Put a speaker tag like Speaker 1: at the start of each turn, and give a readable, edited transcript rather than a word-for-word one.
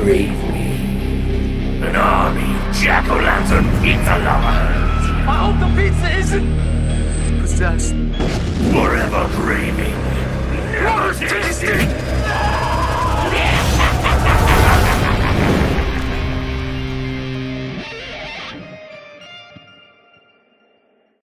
Speaker 1: brave me. An army of jack-o'-lantern pizza lovers.
Speaker 2: I hope the pizza isn't possessed.
Speaker 1: Forever craving, never tasting.